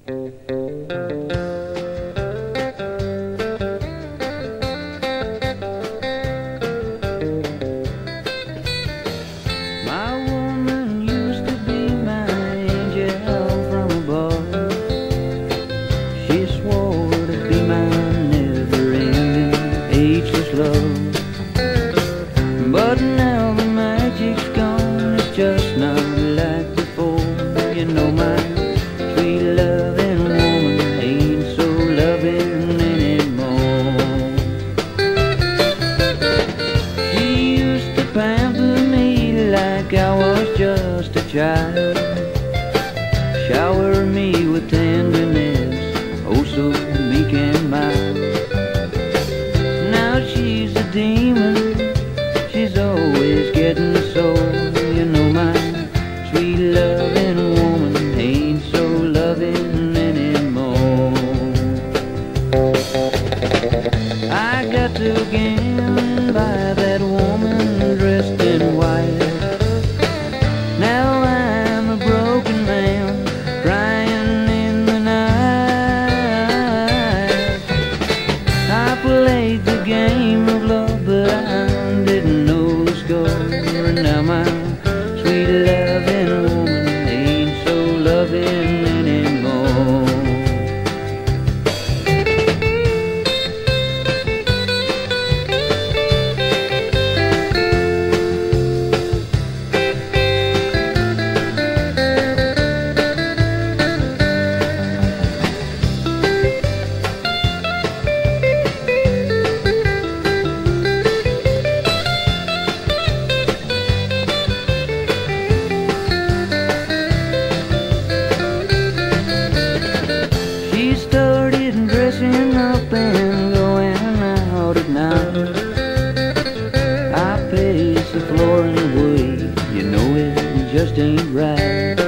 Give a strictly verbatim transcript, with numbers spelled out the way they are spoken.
My woman used to be my angel from above. She swore to be my never-ending, ageless love. But now the magic's gone, it's just not like before. You know my sweet loving woman ain't so loving anymore. She used to pamper me like I was just a child, shower me with tenderness, oh so meek and mild. Now she's a demon, she's always getting sore. You know my sweet loving woman ain't so loving anymore. I got to again by that woman dressed in white. Now I'm a broken man crying in the night. I played the game of love, but I didn't know the score. And now my sweet loving woman ain't so loving anymore. She started dressing up and going out at night. I pace the floor and wait, you know it just ain't right.